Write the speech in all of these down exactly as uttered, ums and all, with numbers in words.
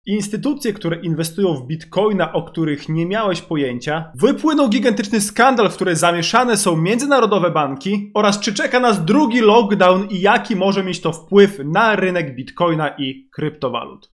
Instytucje, które inwestują w bitcoina, o których nie miałeś pojęcia, wypłynął gigantyczny skandal, w który zamieszane są międzynarodowe banki oraz czy czeka nas drugi lockdown i jaki może mieć to wpływ na rynek bitcoina i kryptowalut.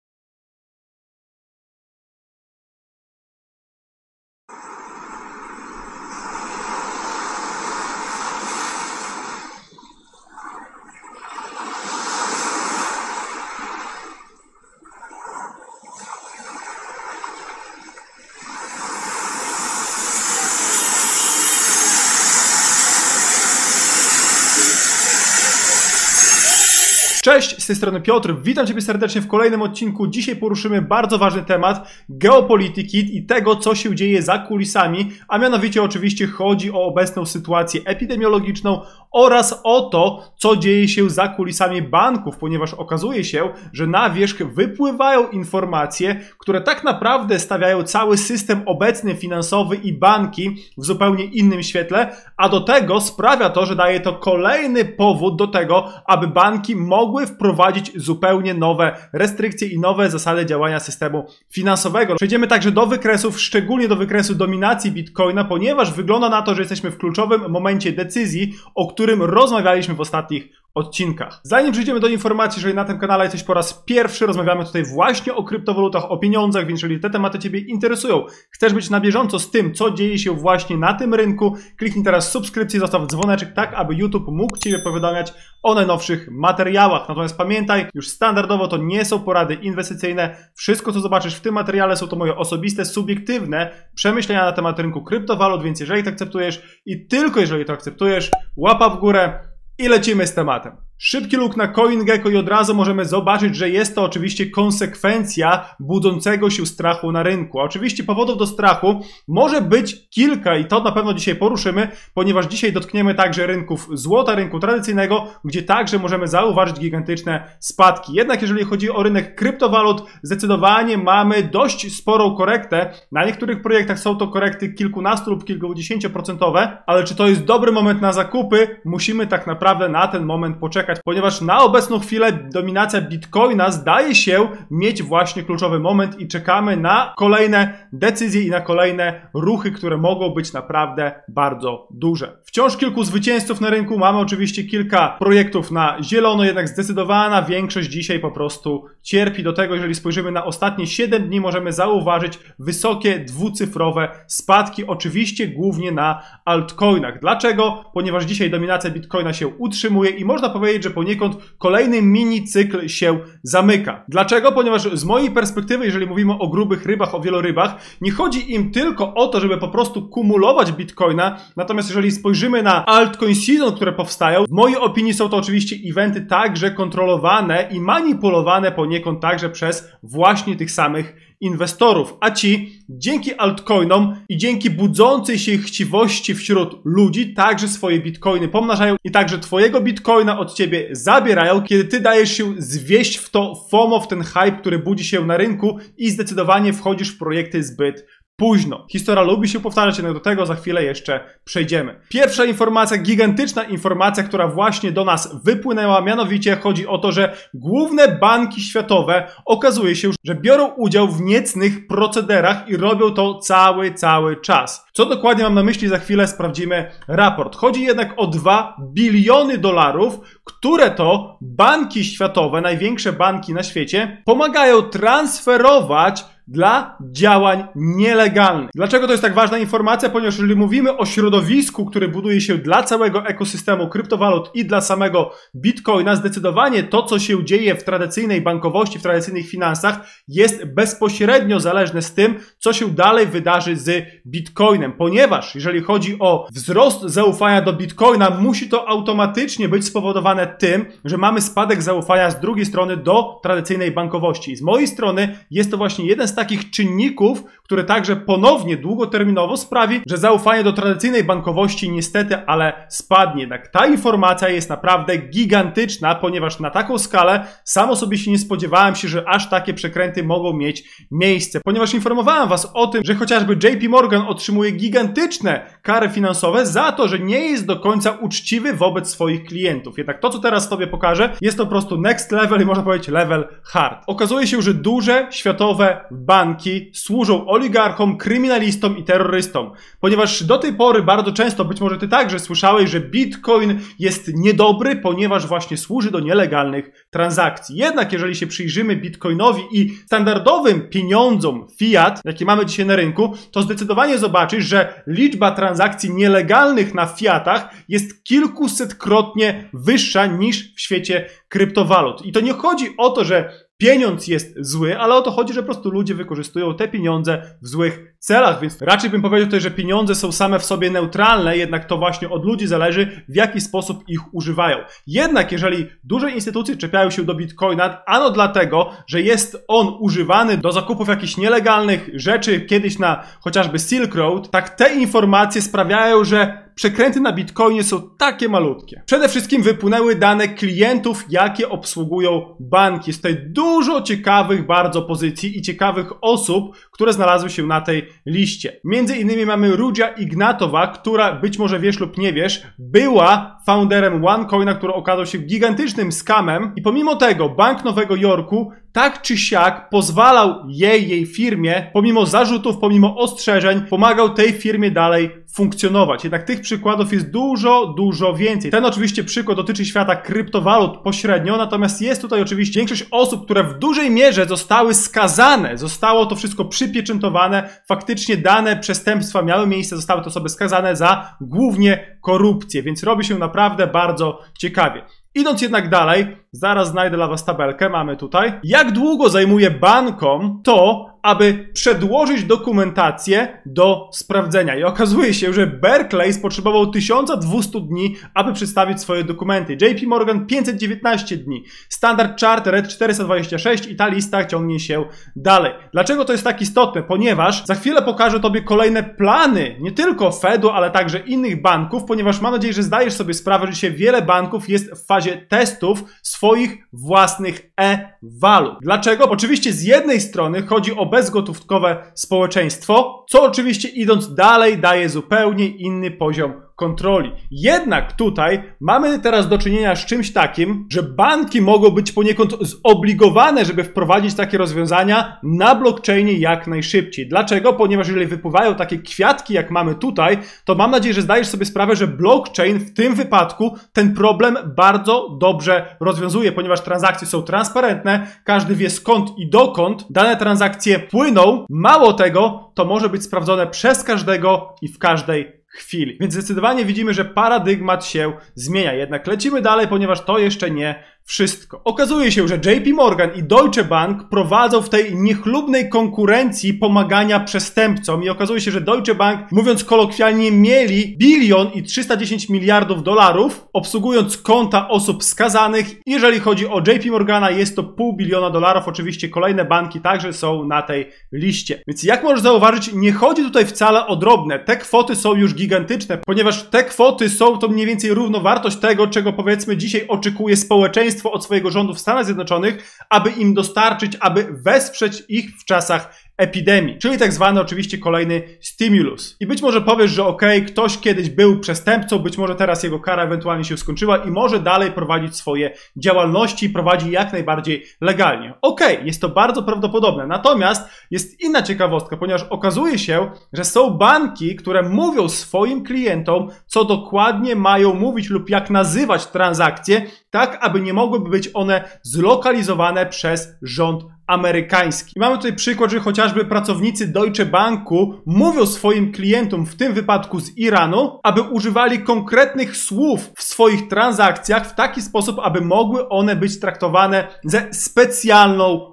Cześć, z tej strony Piotr, witam Ciebie serdecznie w kolejnym odcinku. Dzisiaj poruszymy bardzo ważny temat geopolityki i tego, co się dzieje za kulisami, a mianowicie oczywiście chodzi o obecną sytuację epidemiologiczną oraz o to, co dzieje się za kulisami banków, ponieważ okazuje się, że na wierzch wypływają informacje, które tak naprawdę stawiają cały system obecny finansowy i banki w zupełnie innym świetle, a do tego sprawia to, że daje to kolejny powód do tego, aby banki mogły wprowadzić zupełnie nowe restrykcje i nowe zasady działania systemu finansowego. Przejdziemy także do wykresów, szczególnie do wykresu dominacji Bitcoina, ponieważ wygląda na to, że jesteśmy w kluczowym momencie decyzji, o którym rozmawialiśmy w ostatnich odcinkach. Zanim przejdziemy do informacji, jeżeli na tym kanale jesteś po raz pierwszy, rozmawiamy tutaj właśnie o kryptowalutach, o pieniądzach, więc jeżeli te tematy Ciebie interesują, chcesz być na bieżąco z tym, co dzieje się właśnie na tym rynku, kliknij teraz subskrypcję, zostaw dzwoneczek, tak aby YouTube mógł Ciebie powiadamiać o najnowszych materiałach. Natomiast pamiętaj, już standardowo to nie są porady inwestycyjne. Wszystko, co zobaczysz w tym materiale, są to moje osobiste, subiektywne przemyślenia na temat rynku kryptowalut, więc jeżeli to akceptujesz i tylko jeżeli to akceptujesz, łapa w górę i lecimy z tematem. Szybki look na CoinGecko i od razu możemy zobaczyć, że jest to oczywiście konsekwencja budzącego się strachu na rynku. A oczywiście powodów do strachu może być kilka i to na pewno dzisiaj poruszymy, ponieważ dzisiaj dotkniemy także rynków złota, rynku tradycyjnego, gdzie także możemy zauważyć gigantyczne spadki. Jednak jeżeli chodzi o rynek kryptowalut, zdecydowanie mamy dość sporą korektę. Na niektórych projektach są to korekty kilkunastu lub kilkudziesięcioprocentowe, ale czy to jest dobry moment na zakupy? Musimy tak naprawdę na ten moment poczekać, ponieważ na obecną chwilę dominacja Bitcoina zdaje się mieć właśnie kluczowy moment i czekamy na kolejne decyzje i na kolejne ruchy, które mogą być naprawdę bardzo duże. Wciąż kilku zwycięzców na rynku, mamy oczywiście kilka projektów na zielono, jednak zdecydowana większość dzisiaj po prostu cierpi. Do tego, jeżeli spojrzymy na ostatnie siedem dni, możemy zauważyć wysokie dwucyfrowe spadki, oczywiście głównie na altcoinach. Dlaczego? Ponieważ dzisiaj dominacja Bitcoina się utrzymuje i można powiedzieć, że poniekąd kolejny mini cykl się zamyka. Dlaczego? Ponieważ z mojej perspektywy, jeżeli mówimy o grubych rybach, o wielorybach, nie chodzi im tylko o to, żeby po prostu kumulować Bitcoina, natomiast jeżeli spojrzymy na altcoin season, które powstają, w mojej opinii są to oczywiście eventy także kontrolowane i manipulowane poniekąd także przez właśnie tych samych inwestorów, a ci dzięki altcoinom i dzięki budzącej się chciwości wśród ludzi także swoje bitcoiny pomnażają i także twojego bitcoina od ciebie zabierają, kiedy ty dajesz się zwieść w to FOMO, w ten hype, który budzi się na rynku i zdecydowanie wchodzisz w projekty zbyt późno. Historia lubi się powtarzać, jednak do tego za chwilę jeszcze przejdziemy. Pierwsza informacja, gigantyczna informacja, która właśnie do nas wypłynęła, mianowicie chodzi o to, że główne banki światowe okazuje się, że biorą udział w niecnych procederach i robią to cały, cały czas. Co dokładnie mam na myśli, za chwilę sprawdzimy raport. Chodzi jednak o dwa biliony dolarów, które to banki światowe, największe banki na świecie, pomagają transferować dla działań nielegalnych. Dlaczego to jest tak ważna informacja? Ponieważ jeżeli mówimy o środowisku, które buduje się dla całego ekosystemu kryptowalut i dla samego Bitcoina, zdecydowanie to, co się dzieje w tradycyjnej bankowości, w tradycyjnych finansach, jest bezpośrednio zależne z tym, co się dalej wydarzy z Bitcoinem. Ponieważ jeżeli chodzi o wzrost zaufania do Bitcoina, musi to automatycznie być spowodowane tym, że mamy spadek zaufania z drugiej strony do tradycyjnej bankowości. I z mojej strony jest to właśnie jeden z z takich czynników, który także ponownie długoterminowo sprawi, że zaufanie do tradycyjnej bankowości niestety, ale spadnie. Jednak ta informacja jest naprawdę gigantyczna, ponieważ na taką skalę sam osobiście nie spodziewałem się, że aż takie przekręty mogą mieć miejsce. Ponieważ informowałem was o tym, że chociażby J P Morgan otrzymuje gigantyczne kary finansowe za to, że nie jest do końca uczciwy wobec swoich klientów. Jednak to, co teraz sobie pokażę, jest to po prostu next level i można powiedzieć level hard. Okazuje się, że duże światowe banki służą oligarchom, kryminalistom i terrorystom. Ponieważ do tej pory bardzo często, być może ty także słyszałeś, że Bitcoin jest niedobry, ponieważ właśnie służy do nielegalnych transakcji. Jednak jeżeli się przyjrzymy Bitcoinowi i standardowym pieniądzom fiat, jakie mamy dzisiaj na rynku, to zdecydowanie zobaczysz, że liczba transakcji nielegalnych na fiatach jest kilkusetkrotnie wyższa niż w świecie kryptowalut. I to nie chodzi o to, że pieniądz jest zły, ale o to chodzi, że po prostu ludzie wykorzystują te pieniądze w złych celach, więc raczej bym powiedział tutaj, że pieniądze są same w sobie neutralne, jednak to właśnie od ludzi zależy, w jaki sposób ich używają. Jednak jeżeli duże instytucje czepiają się do Bitcoina, ano dlatego, że jest on używany do zakupów jakichś nielegalnych rzeczy, kiedyś na chociażby Silk Road, tak te informacje sprawiają, że przekręty na Bitcoinie są takie malutkie. Przede wszystkim wypłynęły dane klientów, jakie obsługują banki. Jest tutaj dużo ciekawych bardzo pozycji i ciekawych osób, które znalazły się na tej liście. Między innymi mamy Rudzia Ignatowa, która, być może wiesz lub nie wiesz, była founderem OneCoina, który okazał się gigantycznym scamem i pomimo tego Bank Nowego Jorku tak czy siak pozwalał jej, jej firmie, pomimo zarzutów, pomimo ostrzeżeń, pomagał tej firmie dalej funkcjonować. Jednak tych przykładów jest dużo, dużo więcej. Ten oczywiście przykład dotyczy świata kryptowalut pośrednio, natomiast jest tutaj oczywiście większość osób, które w dużej mierze zostały skazane. Zostało to wszystko przypieczętowane, faktycznie dane przestępstwa miały miejsce, zostały te osoby skazane za głównie korupcję, więc robi się naprawdę bardzo ciekawie. Idąc jednak dalej, zaraz znajdę dla was tabelkę, mamy tutaj. Jak długo zajmuje bankom to, aby przedłożyć dokumentację do sprawdzenia? I okazuje się, że Barclays potrzebował tysiąc dwieście dni, aby przedstawić swoje dokumenty. J P Morgan pięćset dziewiętnaście dni. Standard Chartered czterysta dwadzieścia sześć i ta lista ciągnie się dalej. Dlaczego to jest tak istotne? Ponieważ za chwilę pokażę tobie kolejne plany, nie tylko Fedu, ale także innych banków, ponieważ mam nadzieję, że zdajesz sobie sprawę, że dzisiaj wiele banków jest w fazie testów swoich własnych e-walut. Dlaczego? Oczywiście z jednej strony chodzi o bezgotówkowe społeczeństwo, co oczywiście idąc dalej daje zupełnie inny poziom kontroli. Jednak tutaj mamy teraz do czynienia z czymś takim, że banki mogą być poniekąd zobligowane, żeby wprowadzić takie rozwiązania na blockchainie jak najszybciej. Dlaczego? Ponieważ jeżeli wypływają takie kwiatki, jak mamy tutaj, to mam nadzieję, że zdajesz sobie sprawę, że blockchain w tym wypadku ten problem bardzo dobrze rozwiązuje, ponieważ transakcje są transparentne, każdy wie skąd i dokąd dane transakcje płyną. Mało tego, to może być sprawdzone przez każdego i w każdej chwili. Więc zdecydowanie widzimy, że paradygmat się zmienia. Jednak lecimy dalej, ponieważ to jeszcze nie wszystko. Okazuje się, że J P Morgan i Deutsche Bank prowadzą w tej niechlubnej konkurencji pomagania przestępcom i okazuje się, że Deutsche Bank, mówiąc kolokwialnie, mieli bilion i trzysta dziesięć miliardów dolarów, obsługując konta osób skazanych. Jeżeli chodzi o J P Morgana, jest to pół biliona dolarów. Oczywiście kolejne banki także są na tej liście. Więc jak możesz zauważyć, nie chodzi tutaj wcale o drobne. Te kwoty są już gigantyczne, ponieważ te kwoty są to mniej więcej równowartość tego, czego powiedzmy dzisiaj oczekuje społeczeństwo od swojego rządu w Stanach Zjednoczonych, aby im dostarczyć, aby wesprzeć ich w czasach epidemii, czyli tak zwany oczywiście kolejny stimulus. I być może powiesz, że okej, okay, ktoś kiedyś był przestępcą, być może teraz jego kara ewentualnie się skończyła i może dalej prowadzić swoje działalności, prowadzi jak najbardziej legalnie. Okej, okay, jest to bardzo prawdopodobne. Natomiast jest inna ciekawostka, ponieważ okazuje się, że są banki, które mówią swoim klientom, co dokładnie mają mówić lub jak nazywać transakcje, tak aby nie mogłyby być one zlokalizowane przez rząd amerykański. I mamy tutaj przykład, że chociażby pracownicy Deutsche Banku mówią swoim klientom, w tym wypadku z Iranu, aby używali konkretnych słów w swoich transakcjach w taki sposób, aby mogły one być traktowane ze specjalną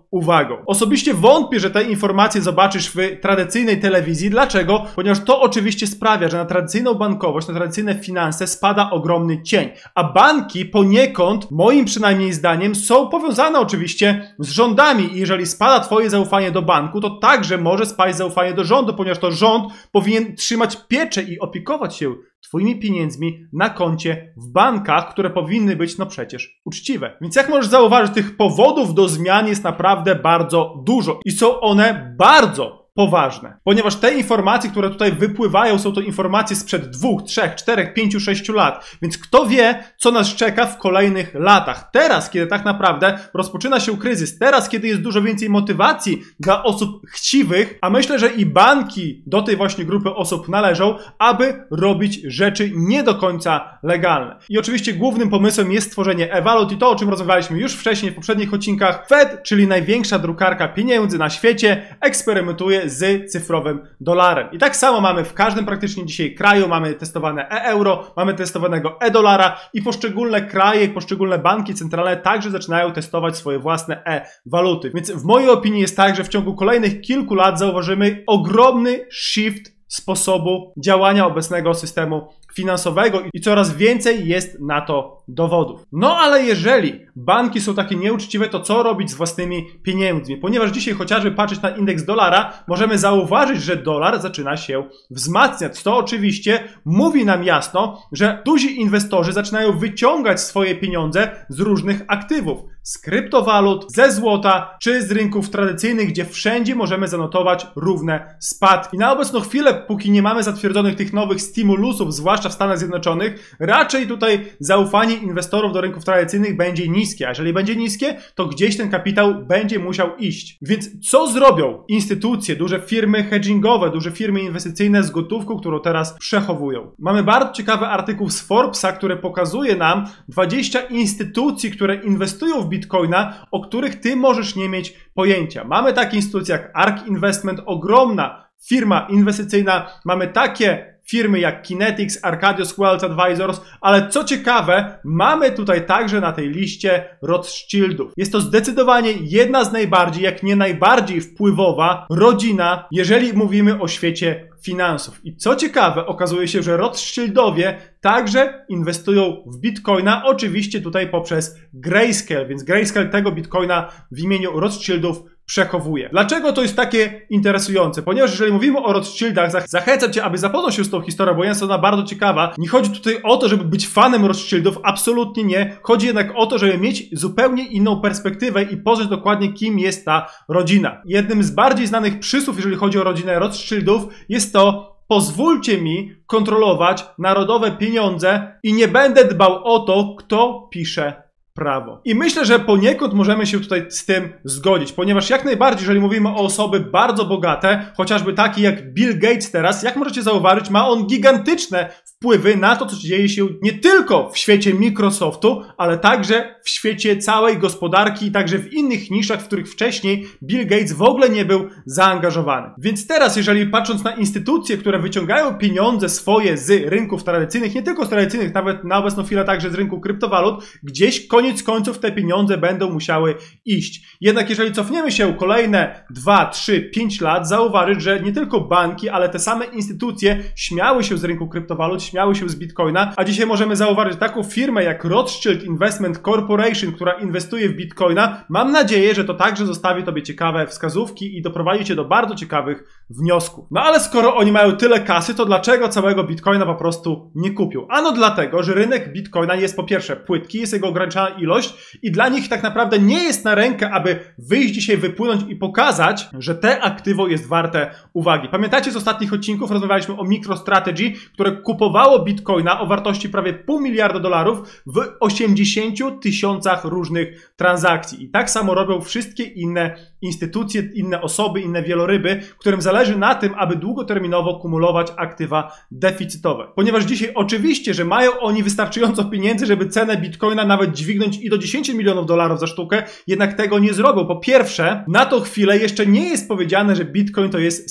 uwagą. Osobiście wątpię, że te informacje zobaczysz w tradycyjnej telewizji. Dlaczego? Ponieważ to oczywiście sprawia, że na tradycyjną bankowość, na tradycyjne finanse spada ogromny cień. A banki poniekąd, moim przynajmniej zdaniem, są powiązane oczywiście z rządami i jeżeli spada twoje zaufanie do banku, to także może spaść zaufanie do rządu, ponieważ to rząd powinien trzymać pieczę i opiekować się twoimi pieniędzmi na koncie w bankach, które powinny być, no przecież, uczciwe. Więc jak możesz zauważyć, tych powodów do zmian jest naprawdę bardzo dużo i są one bardzo poważne. Ponieważ te informacje, które tutaj wypływają, są to informacje sprzed dwóch, trzech, czterech, pięciu, sześciu lat. Więc kto wie, co nas czeka w kolejnych latach. Teraz, kiedy tak naprawdę rozpoczyna się kryzys, teraz, kiedy jest dużo więcej motywacji dla osób chciwych, a myślę, że i banki do tej właśnie grupy osób należą, aby robić rzeczy nie do końca legalne. I oczywiście głównym pomysłem jest stworzenie e-walut i to, o czym rozmawialiśmy już wcześniej w poprzednich odcinkach. Fed, czyli największa drukarka pieniędzy na świecie, eksperymentuje z cyfrowym dolarem. I tak samo mamy w każdym praktycznie dzisiaj kraju, mamy testowane e-euro, mamy testowanego e-dolara i poszczególne kraje, poszczególne banki centralne także zaczynają testować swoje własne e-waluty. Więc w mojej opinii jest tak, że w ciągu kolejnych kilku lat zauważymy ogromny shift sposobu działania obecnego systemu finansowego i coraz więcej jest na to dowodów. No ale jeżeli banki są takie nieuczciwe, to co robić z własnymi pieniędzmi? Ponieważ dzisiaj chociażby patrzeć na indeks dolara, możemy zauważyć, że dolar zaczyna się wzmacniać. To oczywiście mówi nam jasno, że duzi inwestorzy zaczynają wyciągać swoje pieniądze z różnych aktywów. Z kryptowalut, ze złota, czy z rynków tradycyjnych, gdzie wszędzie możemy zanotować równe spadki. I na obecną chwilę, póki nie mamy zatwierdzonych tych nowych stymulusów, zwłaszcza w Stanach Zjednoczonych, raczej tutaj zaufanie inwestorów do rynków tradycyjnych będzie niskie. A jeżeli będzie niskie, to gdzieś ten kapitał będzie musiał iść. Więc co zrobią instytucje, duże firmy hedgingowe, duże firmy inwestycyjne z gotówką, którą teraz przechowują? Mamy bardzo ciekawy artykuł z Forbesa, który pokazuje nam dwadzieścia instytucji, które inwestują w Bitcoina, o których ty możesz nie mieć pojęcia. Mamy takie instytucje jak ARK Investment, ogromna firma inwestycyjna, mamy takie firmy jak Kinetics, Arcadius Wealth Advisors, ale co ciekawe, mamy tutaj także na tej liście Rothschildów. Jest to zdecydowanie jedna z najbardziej, jak nie najbardziej wpływowa rodzina, jeżeli mówimy o świecie finansów. I co ciekawe, okazuje się, że Rothschildowie także inwestują w Bitcoina, oczywiście tutaj poprzez Grayscale, więc Grayscale tego Bitcoina w imieniu Rothschildów przechowuje. Dlaczego to jest takie interesujące? Ponieważ jeżeli mówimy o Rothschildach, zach zachęcam cię, aby zapoznał się z tą historią, bo jest ona bardzo ciekawa. Nie chodzi tutaj o to, żeby być fanem Rothschildów, absolutnie nie. Chodzi jednak o to, żeby mieć zupełnie inną perspektywę i poznać dokładnie, kim jest ta rodzina. Jednym z bardziej znanych przysłów, jeżeli chodzi o rodzinę Rothschildów, jest to: pozwólcie mi kontrolować narodowe pieniądze i nie będę dbał o to, kto pisze prawo. I myślę, że poniekąd możemy się tutaj z tym zgodzić, ponieważ jak najbardziej, jeżeli mówimy o osoby bardzo bogate, chociażby takie jak Bill Gates teraz, jak możecie zauważyć, ma on gigantyczne wpływy na to, co dzieje się nie tylko w świecie Microsoftu, ale także w świecie całej gospodarki i także w innych niszach, w których wcześniej Bill Gates w ogóle nie był zaangażowany. Więc teraz, jeżeli patrząc na instytucje, które wyciągają pieniądze swoje z rynków tradycyjnych, nie tylko z tradycyjnych, nawet na obecną chwilę także z rynku kryptowalut, gdzieś koniec końców te pieniądze będą musiały iść. Jednak jeżeli cofniemy się kolejne dwa, trzy, pięć lat, zauważyć, że nie tylko banki, ale te same instytucje śmiały się z rynku kryptowalut, śmiały się z Bitcoina, a dzisiaj możemy zauważyć taką firmę jak Rothschild Investment Corporation, która inwestuje w Bitcoina. Mam nadzieję, że to także zostawi tobie ciekawe wskazówki i doprowadzi cię do bardzo ciekawych wniosków. No ale skoro oni mają tyle kasy, to dlaczego całego Bitcoina po prostu nie kupią? Ano dlatego, że rynek Bitcoina jest po pierwsze płytki, jest jego ograniczona ilość i dla nich tak naprawdę nie jest na rękę, aby wyjść dzisiaj, wypłynąć i pokazać, że te aktywo jest warte uwagi. Pamiętacie z ostatnich odcinków rozmawialiśmy o MicroStrategy, które kupowało Bitcoina o wartości prawie pół miliarda dolarów w osiemdziesięciu tysiącach różnych transakcji. I tak samo robią wszystkie inne instytucje, inne osoby, inne wieloryby, którym zależy na tym, aby długoterminowo kumulować aktywa deficytowe. Ponieważ dzisiaj oczywiście, że mają oni wystarczająco pieniędzy, żeby cenę Bitcoina nawet dźwignąć i do dziesięciu milionów dolarów za sztukę, jednak tego nie zrobią. Po pierwsze, na tą chwilę jeszcze nie jest powiedziane, że Bitcoin to jest safe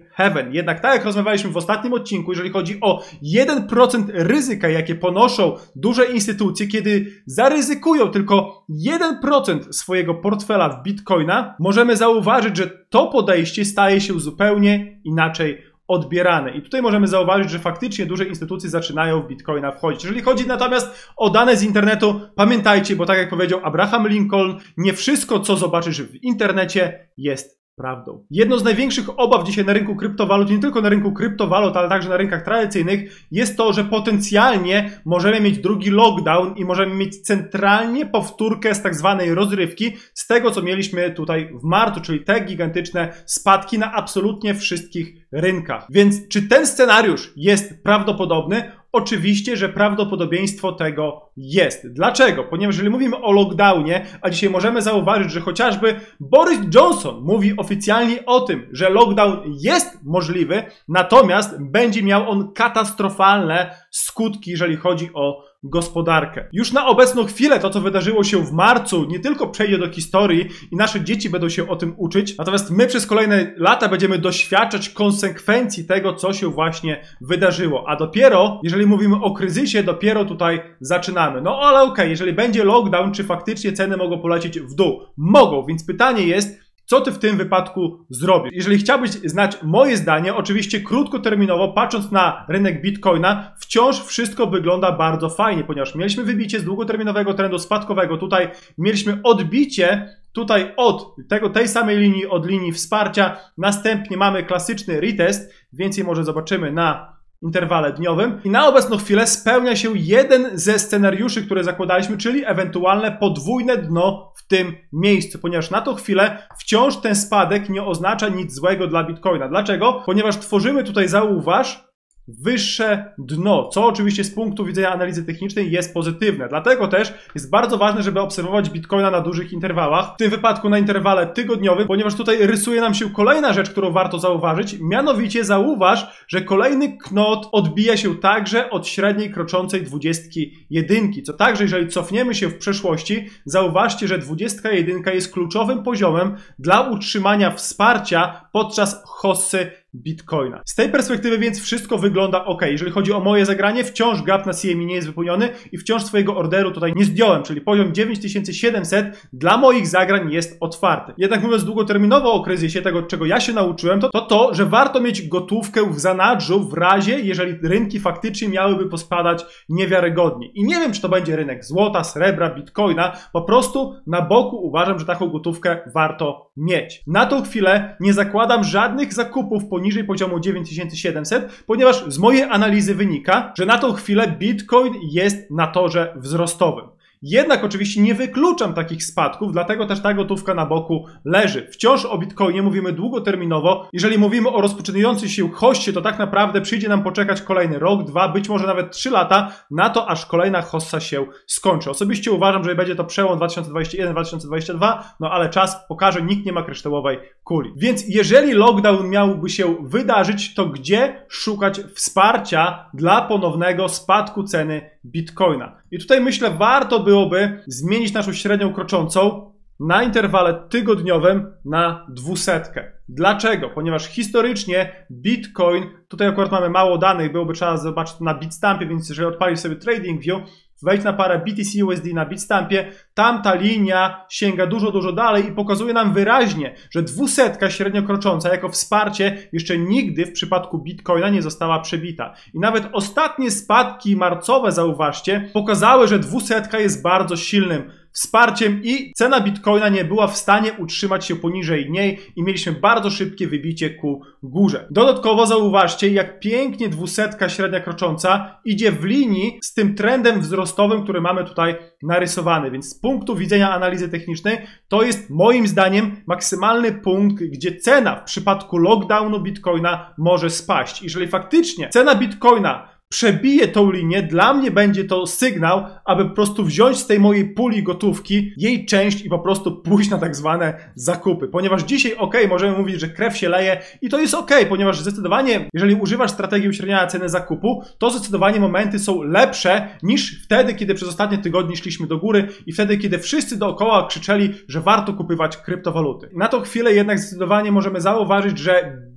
heaven. Jednak tak jak rozmawialiśmy w ostatnim odcinku, jeżeli chodzi o jeden procent ryzyka, jakie ponoszą duże instytucje, kiedy zaryzykują tylko jeden procent swojego portfela w Bitcoina, możemy zauważyć, że to podejście staje się zupełnie inaczej odbierane. I tutaj możemy zauważyć, że faktycznie duże instytucje zaczynają w Bitcoina wchodzić. Jeżeli chodzi natomiast o dane z internetu, pamiętajcie, bo tak jak powiedział Abraham Lincoln, nie wszystko, co zobaczysz w internecie, jest prawdą. Jedną z największych obaw dzisiaj na rynku kryptowalut, nie tylko na rynku kryptowalut, ale także na rynkach tradycyjnych, jest to, że potencjalnie możemy mieć drugi lockdown i możemy mieć centralnie powtórkę z tak zwanej rozrywki, z tego co mieliśmy tutaj w marcu, czyli te gigantyczne spadki na absolutnie wszystkich rynkach. Więc czy ten scenariusz jest prawdopodobny? Oczywiście, że prawdopodobieństwo tego jest. Dlaczego? Ponieważ jeżeli mówimy o lockdownie, a dzisiaj możemy zauważyć, że chociażby Boris Johnson mówi oficjalnie o tym, że lockdown jest możliwy, natomiast będzie miał on katastrofalne skutki, jeżeli chodzi o gospodarkę. Już na obecną chwilę to, co wydarzyło się w marcu, nie tylko przejdzie do historii i nasze dzieci będą się o tym uczyć, natomiast my przez kolejne lata będziemy doświadczać konsekwencji tego, co się właśnie wydarzyło. A dopiero, jeżeli mówimy o kryzysie, dopiero tutaj zaczynamy. No ale okej, okay, jeżeli będzie lockdown, czy faktycznie ceny mogą polecieć w dół? Mogą, więc pytanie jest, co ty w tym wypadku zrobisz? Jeżeli chciałbyś znać moje zdanie, oczywiście krótkoterminowo, patrząc na rynek Bitcoina, wciąż wszystko wygląda bardzo fajnie, ponieważ mieliśmy wybicie z długoterminowego trendu spadkowego, tutaj mieliśmy odbicie tutaj od tego, tej samej linii, od linii wsparcia, następnie mamy klasyczny retest, więcej może zobaczymy na interwale dniowym i na obecną chwilę spełnia się jeden ze scenariuszy, które zakładaliśmy, czyli ewentualne podwójne dno w tym miejscu, ponieważ na tą chwilę wciąż ten spadek nie oznacza nic złego dla Bitcoina. Dlaczego? Ponieważ tworzymy tutaj, zauważ, wyższe dno, co oczywiście z punktu widzenia analizy technicznej jest pozytywne. Dlatego też jest bardzo ważne, żeby obserwować Bitcoina na dużych interwałach, w tym wypadku na interwale tygodniowym, ponieważ tutaj rysuje nam się kolejna rzecz, którą warto zauważyć, mianowicie zauważ, że kolejny knot odbija się także od średniej kroczącej dwudziestki jedynki, co także jeżeli cofniemy się w przeszłości, zauważcie, że dwudziestka jedynka jest kluczowym poziomem dla utrzymania wsparcia podczas hossy Bitcoina. Z tej perspektywy więc wszystko wygląda ok. Jeżeli chodzi o moje zagranie, wciąż gap na C M E nie jest wypełniony i wciąż swojego orderu tutaj nie zdjąłem, czyli poziom dziewięć tysięcy siedemset dla moich zagrań jest otwarty. Jednak mówiąc długoterminowo o kryzysie, tego czego ja się nauczyłem, to to, to że warto mieć gotówkę w zanadrzu w razie, jeżeli rynki faktycznie miałyby pospadać niewiarygodnie. I nie wiem, czy to będzie rynek złota, srebra, Bitcoina, po prostu na boku uważam, że taką gotówkę warto mieć. Na tą chwilę nie zakładam żadnych zakupów poniżej poziomu dziewięć tysięcy siedemset, ponieważ z mojej analizy wynika, że na tą chwilę Bitcoin jest na torze wzrostowym. Jednak oczywiście nie wykluczam takich spadków, dlatego też ta gotówka na boku leży. Wciąż o Bitcoinie mówimy długoterminowo. Jeżeli mówimy o rozpoczynającej się hossie, to tak naprawdę przyjdzie nam poczekać kolejny rok, dwa, być może nawet trzy lata na to, aż kolejna hossa się skończy. Osobiście uważam, że będzie to przełom dwa tysiące dwudziesty pierwszy dwa tysiące dwudziesty drugi, no ale czas pokaże, nikt nie ma kryształowej kuli. Więc jeżeli lockdown miałby się wydarzyć, to gdzie szukać wsparcia dla ponownego spadku ceny Bitcoina? I tutaj myślę, warto byłoby zmienić naszą średnią kroczącą na interwale tygodniowym na dwusetkę. Dlaczego? Ponieważ historycznie Bitcoin, tutaj akurat mamy mało danych, byłoby trzeba zobaczyć na Bitstampie, więc jeżeli odpalisz sobie TradingView, wejdź na parę B T C U S D na Bitstampie, tam ta linia sięga dużo, dużo dalej i pokazuje nam wyraźnie, że dwusetka średnio krocząca jako wsparcie jeszcze nigdy w przypadku Bitcoina nie została przebita. I nawet ostatnie spadki marcowe, zauważcie, pokazały, że dwusetka jest bardzo silnym wsparciem i cena Bitcoina nie była w stanie utrzymać się poniżej niej i mieliśmy bardzo szybkie wybicie ku górze. Dodatkowo zauważcie, jak pięknie dwusetka średnia krocząca idzie w linii z tym trendem wzrostowym, który mamy tutaj narysowany. Więc z punktu widzenia analizy technicznej to jest moim zdaniem maksymalny punkt, gdzie cena w przypadku lockdownu Bitcoina może spaść. Jeżeli faktycznie cena Bitcoina przebije tą linię, dla mnie będzie to sygnał, aby po prostu wziąć z tej mojej puli gotówki jej część i po prostu pójść na tak zwane zakupy. Ponieważ dzisiaj ok, możemy mówić, że krew się leje i to jest ok, ponieważ zdecydowanie, jeżeli używasz strategii uśredniania ceny zakupu, to zdecydowanie momenty są lepsze niż wtedy, kiedy przez ostatnie tygodnie szliśmy do góry i wtedy, kiedy wszyscy dookoła krzyczeli, że warto kupywać kryptowaluty. Na tą chwilę jednak zdecydowanie możemy zauważyć, że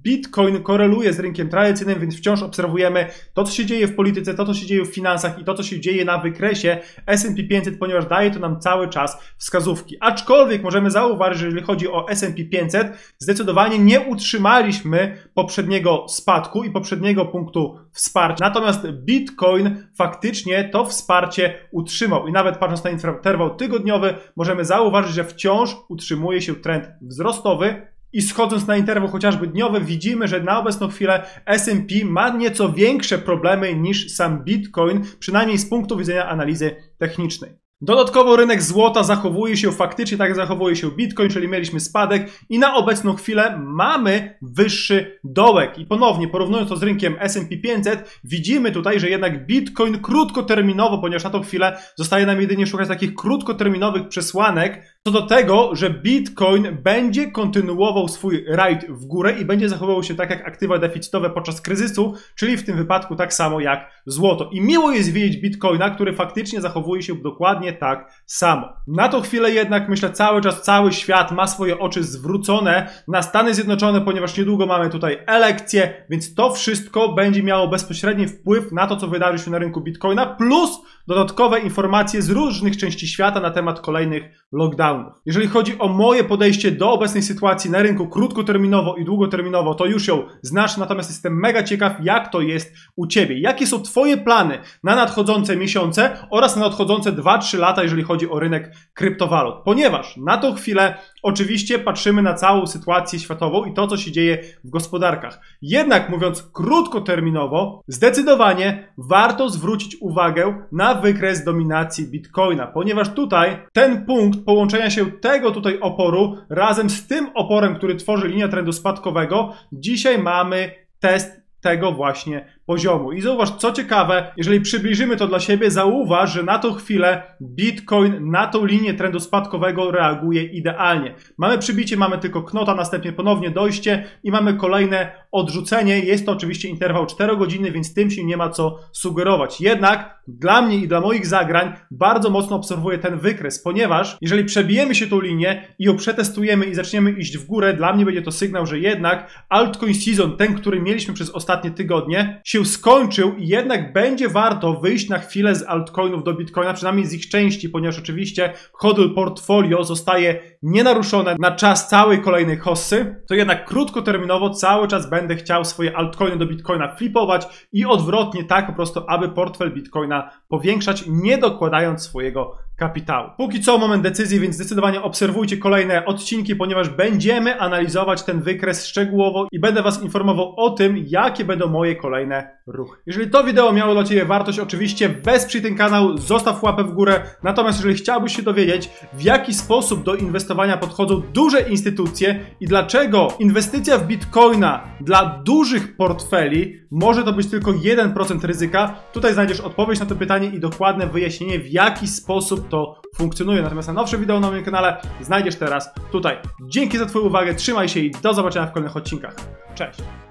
Bitcoin koreluje z rynkiem tradycyjnym, więc wciąż obserwujemy to, co się dzieje w polityce, to, co się dzieje w finansach i to, co się dzieje na wykresie S and P pięćset, ponieważ daje to nam cały czas wskazówki. Aczkolwiek możemy zauważyć, że jeżeli chodzi o S and P pięćset, zdecydowanie nie utrzymaliśmy poprzedniego spadku i poprzedniego punktu wsparcia. Natomiast Bitcoin faktycznie to wsparcie utrzymał i nawet patrząc na interwał tygodniowy, możemy zauważyć, że wciąż utrzymuje się trend wzrostowy. I schodząc na interwał chociażby dniowy, widzimy, że na obecną chwilę S and P ma nieco większe problemy niż sam Bitcoin, przynajmniej z punktu widzenia analizy technicznej. Dodatkowo rynek złota zachowuje się faktycznie tak jak zachowuje się Bitcoin, czyli mieliśmy spadek i na obecną chwilę mamy wyższy dołek. I ponownie porównując to z rynkiem S and P pięćset, widzimy tutaj, że jednak Bitcoin krótkoterminowo, ponieważ na tą chwilę zostaje nam jedynie szukać takich krótkoterminowych przesłanek, co do tego, że Bitcoin będzie kontynuował swój rajd w górę i będzie zachowywał się tak jak aktywa deficytowe podczas kryzysu, czyli w tym wypadku tak samo jak złoto. I miło jest widzieć Bitcoina, który faktycznie zachowuje się dokładnie tak samo. Na tą chwilę jednak myślę cały czas cały świat ma swoje oczy zwrócone na Stany Zjednoczone, ponieważ niedługo mamy tutaj elekcje, więc to wszystko będzie miało bezpośredni wpływ na to, co wydarzy się na rynku Bitcoina, plus dodatkowe informacje z różnych części świata na temat kolejnych lockdownów. Jeżeli chodzi o moje podejście do obecnej sytuacji na rynku krótkoterminowo i długoterminowo, to już ją znasz, natomiast jestem mega ciekaw, jak to jest u Ciebie. Jakie są Twoje plany na nadchodzące miesiące oraz na nadchodzące dwa trzy lata, jeżeli chodzi o rynek kryptowalut. Ponieważ na tą chwilę oczywiście patrzymy na całą sytuację światową i to, co się dzieje w gospodarkach. Jednak mówiąc krótkoterminowo, zdecydowanie warto zwrócić uwagę na wykres dominacji Bitcoina, ponieważ tutaj ten punkt połączenia się tego tutaj oporu razem z tym oporem, który tworzy linia trendu spadkowego, dzisiaj mamy test tego właśnie poziomu. I zauważ, co ciekawe, jeżeli przybliżymy to dla siebie, zauważ, że na tą chwilę Bitcoin na tą linię trendu spadkowego reaguje idealnie. Mamy przybicie, mamy tylko knota, następnie ponownie dojście i mamy kolejne odrzucenie. Jest to oczywiście interwał czterogodzinny, więc tym się nie ma co sugerować. Jednak dla mnie i dla moich zagrań bardzo mocno obserwuję ten wykres, ponieważ jeżeli przebijemy się tą linię i ją przetestujemy i zaczniemy iść w górę, dla mnie będzie to sygnał, że jednak altcoin season, ten, który mieliśmy przez ostatnie tygodnie, się skończył i jednak będzie warto wyjść na chwilę z altcoinów do Bitcoina, przynajmniej z ich części, ponieważ oczywiście hodl portfolio zostaje nienaruszone na czas całej kolejnej hossy, to jednak krótkoterminowo cały czas będę chciał swoje altcoiny do Bitcoina flipować i odwrotnie tak po prostu, aby portfel Bitcoina powiększać, nie dokładając swojego kapitału. Póki co moment decyzji, więc zdecydowanie obserwujcie kolejne odcinki, ponieważ będziemy analizować ten wykres szczegółowo i będę Was informował o tym, jakie będą moje kolejne ruchy. Jeżeli to wideo miało dla Ciebie wartość, oczywiście wesprzyj ten kanał, zostaw łapę w górę. Natomiast jeżeli chciałbyś się dowiedzieć, w jaki sposób do inwestowania podchodzą duże instytucje i dlaczego inwestycja w Bitcoina dla dużych portfeli może to być tylko jeden procent ryzyka, tutaj znajdziesz odpowiedź na to pytanie i dokładne wyjaśnienie, w jaki sposób to funkcjonuje. Natomiast na nowsze wideo na moim kanale znajdziesz teraz tutaj. Dzięki za Twoją uwagę, trzymaj się i do zobaczenia w kolejnych odcinkach. Cześć!